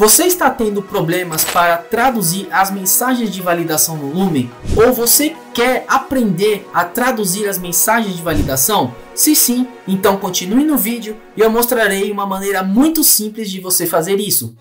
Você está tendo problemas para traduzir as mensagens de validação no Lumen? Ou você quer aprender a traduzir as mensagens de validação? Se sim, então continue no vídeo e eu mostrarei uma maneira muito simples de você fazer isso.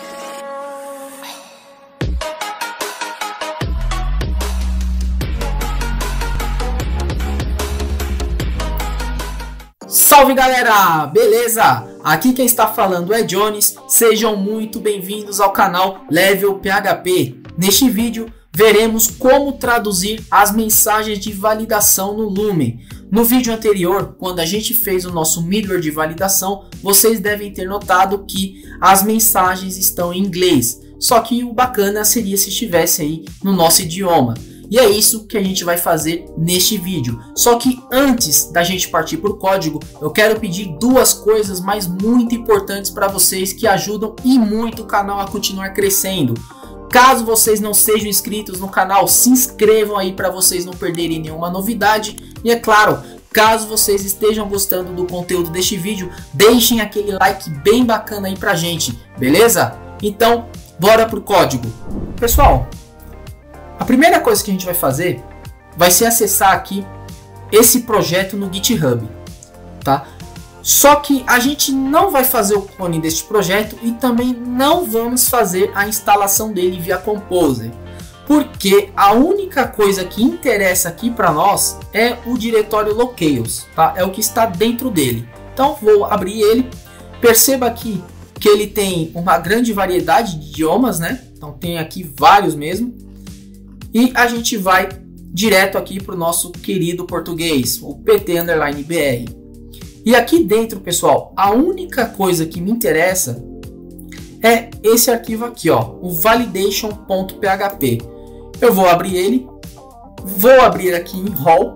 Salve galera, beleza? Aqui quem está falando é Jones, sejam muito bem-vindos ao canal Level PHP. Neste vídeo veremos como traduzir as mensagens de validação no Lumen. No vídeo anterior, quando a gente fez o nosso middleware de validação, vocês devem ter notado que as mensagens estão em inglês. Só que o bacana seria se estivesse aí no nosso idioma. E é isso que a gente vai fazer neste vídeo. Só que antes da gente partir para o código, eu quero pedir duas coisas mais muito importantes para vocês que ajudam e muito o canal a continuar crescendo. Caso vocês não sejam inscritos no canal, se inscrevam aí para vocês não perderem nenhuma novidade. E é claro, caso vocês estejam gostando do conteúdo deste vídeo, deixem aquele like bem bacana aí pra gente, beleza? Então, bora pro código. Pessoal, a primeira coisa que a gente vai fazer vai ser acessar aqui esse projeto no GitHub, tá? Só que a gente não vai fazer o clone deste projeto e também não vamos fazer a instalação dele via Composer, porque a única coisa que interessa aqui para nós é o diretório locales, tá? É o que está dentro dele. Então vou abrir ele, perceba aqui que ele tem uma grande variedade de idiomas, né? Então tem aqui vários mesmo. E a gente vai direto aqui para o nosso querido português, o PT_BR. E aqui dentro, pessoal, a única coisa que me interessa é esse arquivo aqui, ó, o validation.php. Eu vou abrir ele, vou abrir aqui em raw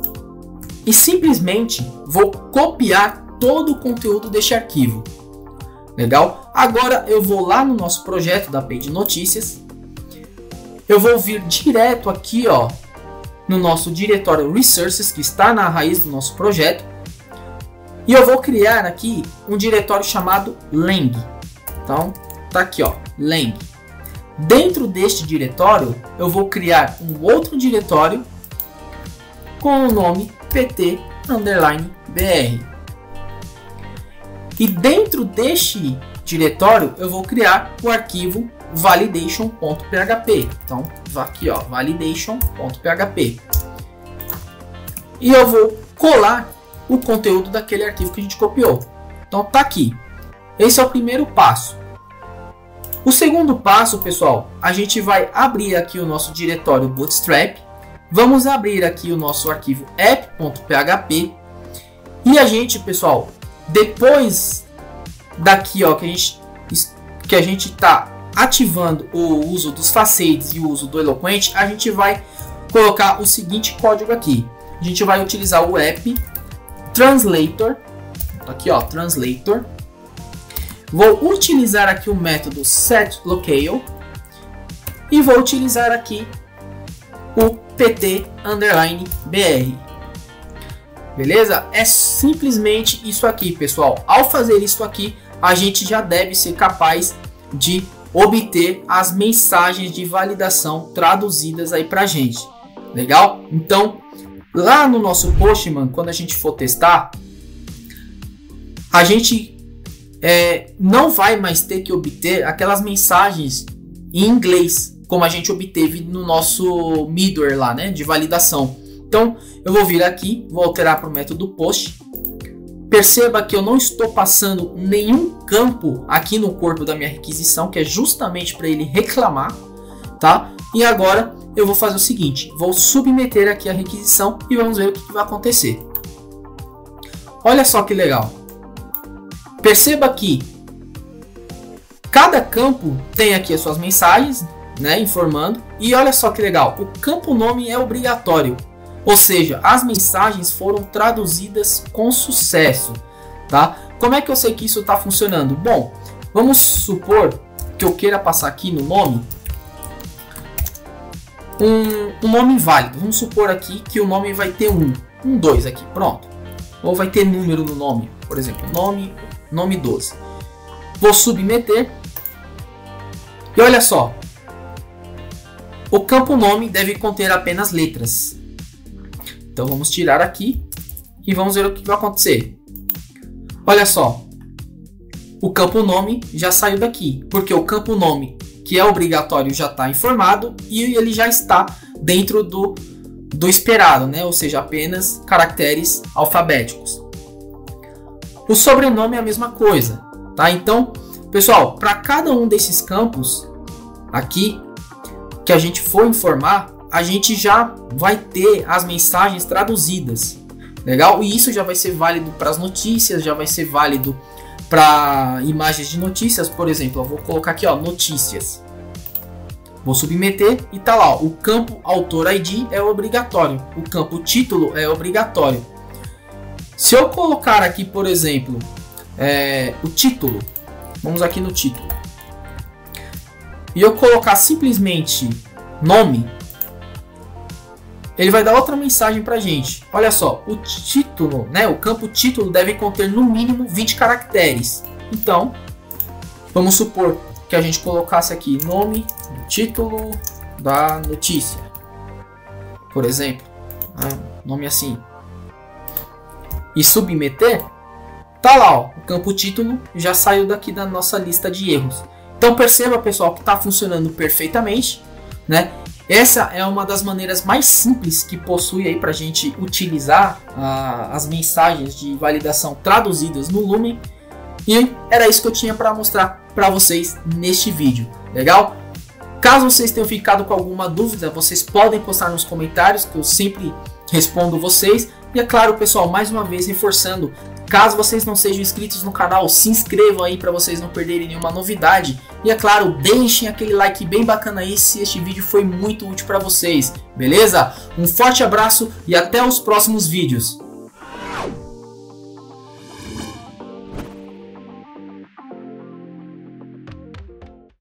e simplesmente vou copiar todo o conteúdo deste arquivo. Legal? Agora eu vou lá no nosso projeto da API de notícias. Eu vou vir direto aqui, ó, no nosso diretório Resources, que está na raiz do nosso projeto. E eu vou criar aqui um diretório chamado lang. Então, tá aqui, ó, lang. Dentro deste diretório, eu vou criar um outro diretório com o nome PT_BR. E dentro deste diretório, eu vou criar o arquivo validation.php. Então, aqui, ó, validation.php. E eu vou colar o conteúdo daquele arquivo que a gente copiou. Então, tá aqui. Esse é o primeiro passo. O segundo passo, pessoal, a gente vai abrir aqui o nosso diretório Bootstrap. Vamos abrir aqui o nosso arquivo app.php. E a gente, pessoal, depois daqui, ó, que a gente tá ativando o uso dos facetes e o uso do Eloquent, a gente vai colocar o seguinte código aqui. A gente vai utilizar o app translator, aqui ó, translator. Vou utilizar aqui o método setLocale e vou utilizar aqui o PT_BR. Beleza? É simplesmente isso aqui, pessoal. Ao fazer isso aqui, a gente já deve ser capaz de obter as mensagens de validação traduzidas aí pra gente. Legal? Então, lá no nosso Postman, quando a gente for testar, a gente não vai mais ter que obter aquelas mensagens em inglês, como a gente obteve no nosso middleware lá, né, de validação. Então, eu vou vir aqui, vou alterar para o método post. Perceba que eu não estou passando nenhum campo aqui no corpo da minha requisição, que é justamente para ele reclamar, tá? E agora eu vou fazer o seguinte, vou submeter aqui a requisição e vamos ver o que vai acontecer. Olha só que legal. Perceba que cada campo tem aqui as suas mensagens, né, informando. E olha só que legal, o campo nome é obrigatório. Ou seja, as mensagens foram traduzidas com sucesso, tá? Como é que eu sei que isso está funcionando? Bom, vamos supor que eu queira passar aqui no nome um nome válido. Vamos supor aqui que o nome vai ter 2 aqui, pronto. Ou vai ter número no nome, por exemplo, nome 12. Vou submeter E olha só, o campo nome deve conter apenas letras. Então vamos tirar aqui e vamos ver o que vai acontecer. Olha só, o campo nome já saiu daqui, porque o campo nome, que é obrigatório, já está informado e ele já está dentro do esperado, né? Ou seja, apenas caracteres alfabéticos. O sobrenome é a mesma coisa, tá? Então, pessoal, para cada um desses campos aqui que a gente for informar, a gente já vai ter as mensagens traduzidas, legal? E isso já vai ser válido para as notícias, já vai ser válido para imagens de notícias. Por exemplo, eu vou colocar aqui, ó, notícias. Vou submeter e tá lá, ó, o campo autor ID é obrigatório, o campo título é obrigatório. Se eu colocar aqui, por exemplo, o título, vamos aqui no título, e eu colocar simplesmente nome, ele vai dar outra mensagem pra gente. Olha só, o título, né, o campo título deve conter no mínimo 20 caracteres. Então, vamos supor que a gente colocasse aqui nome, título da notícia, por exemplo, né, nome assim, e submeter, tá lá, ó, o campo título já saiu daqui da nossa lista de erros. Então perceba, pessoal, que está funcionando perfeitamente, né? Essa é uma das maneiras mais simples que possui aí para a gente utilizar as mensagens de validação traduzidas no Lumen. E era isso que eu tinha para mostrar para vocês neste vídeo, legal? Caso vocês tenham ficado com alguma dúvida, vocês podem postar nos comentários, que eu sempre respondo vocês. E é claro, pessoal, mais uma vez reforçando, caso vocês não sejam inscritos no canal, se inscrevam aí para vocês não perderem nenhuma novidade. E é claro, deixem aquele like bem bacana aí se este vídeo foi muito útil para vocês, beleza? Um forte abraço e até os próximos vídeos.